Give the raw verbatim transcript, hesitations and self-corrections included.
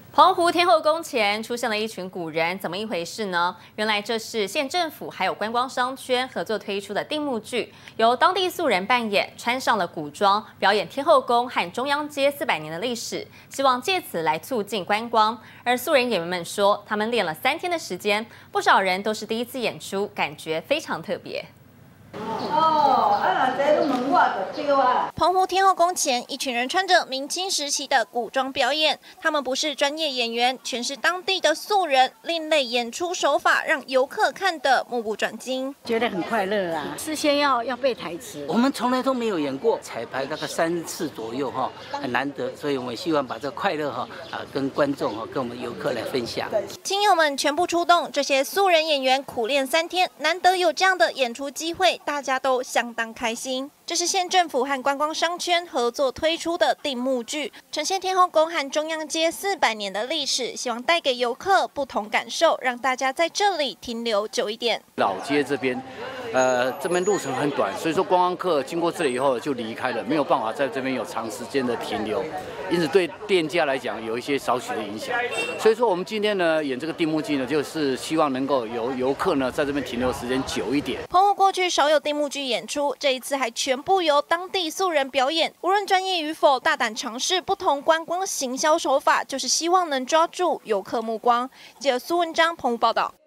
澎湖天后宫前出现了一群古人，怎么一回事呢？原来这是县政府还有观光商圈合作推出的定目剧，由当地素人扮演，穿上了古装，表演天后宫和中央街四百年的历史，希望借此来促进观光。而素人演员们说，他们练了三天的时间，不少人都是第一次演出，感觉非常特别。 哦，啊，这都问我就对啊。 澎湖天后宫前，一群人穿着明清时期的古装表演，他们不是专业演员，全是当地的素人，另类演出手法让游客看得目不转睛， 觉得很快乐啊。事先要要背台词， 我们从来都没有演过，彩排大概三次左右哈，很难得，所以我们希望把这个快乐哈啊跟观众哈跟我们游客来分享。 亲友们全部出动，这些素人演员苦练三天，难得有这样的演出机会。 大家都相当开心。这是县政府和观光商圈合作推出的定目剧，呈现天后宫和中央街四百年的历史，希望带给游客不同感受，让大家在这里停留久一点。 老街这边，呃，这边路程很短，所以说观光客经过这里以后就离开了，没有办法在这边有长时间的停留，因此对店家来讲有一些少许的影响。所以说我们今天呢演这个定目剧呢，就是希望能够有游客呢在这边停留时间久一点。 澎湖过去少有定目剧演出，这一次还全部由当地素人表演，无论专业与否，大胆尝试不同观光行销手法，就是希望能抓住游客目光。记者苏文章澎湖报道。